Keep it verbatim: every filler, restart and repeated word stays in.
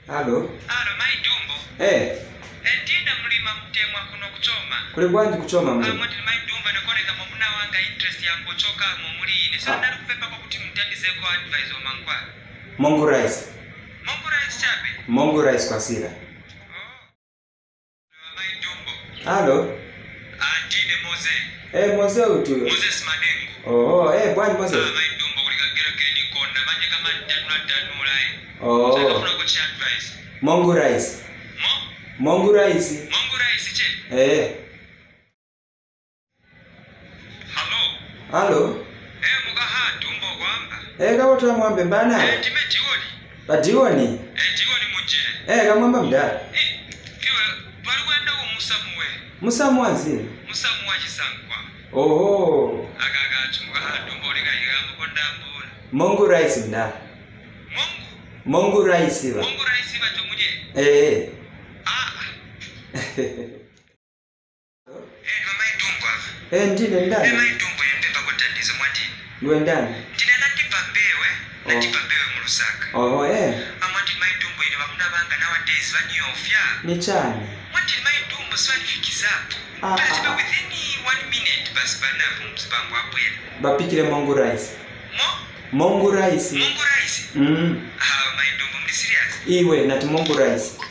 Halo. Halo Maidumbo. Eh. Endina mlima mtemwa kuno kuchoma. Kule bwanji kuchoma mwe. Amwe Maidumbo nakone kama muna wanga interest ya mbochoka mu mulini. Sana ah. Nakupepa kwa kuti mtandize kwa advisor mangwa. Mongo rice. Mongo rice chape. Mongo rice kwa sira. Oh. Maidumbo. Halo. Andine Moze. Eh Moze utu. Moses Madengo. Oh, eh bwanji Moze. Ah Maidumbo kulikagera keni konda manje kama tanula tanula eh. Oh. Sasa kuna kuchi advice. Mongo rice. Mo? Mongo rice. Mongo rice che? Eh. Halo. Halo. Eh muga hatu mbo kwamba. Eh kama tuamwambe mbana. Eh time jioni. Badioni. Eh jioni mujire. Eh kamwamba mda. Eh iwe bali kwenda ku Musamuwe. Musamwazi. Musamuwa chisankwa. Oh. Agaga chumuga hatu mbo leka yigambo kondambula. Mongo rice mda. Mongo. Mongo rice ba. Mongo rice ba tumuje. Eh. Ah. Eh mama idumba. Eh ndine ndani. Eh Maidumbo yempepa kutandiza mwati. Niwe ndani. Ndine natipa mbewe. Natipa mbewe mu Lusaka. Oh eh. Amwati Maidumbo ine bamuna banga nowadays banyofya. Ni chani. Mwati Maidumbo swanifikizapo. Ah, But ah. within one minute basi bana kumzibangu apwela. Bapikire mongo rice. Mo? Mongo rice. Mongo rice. Mm. Ah Maidumbo mli serious. Iwe nati mongo rice.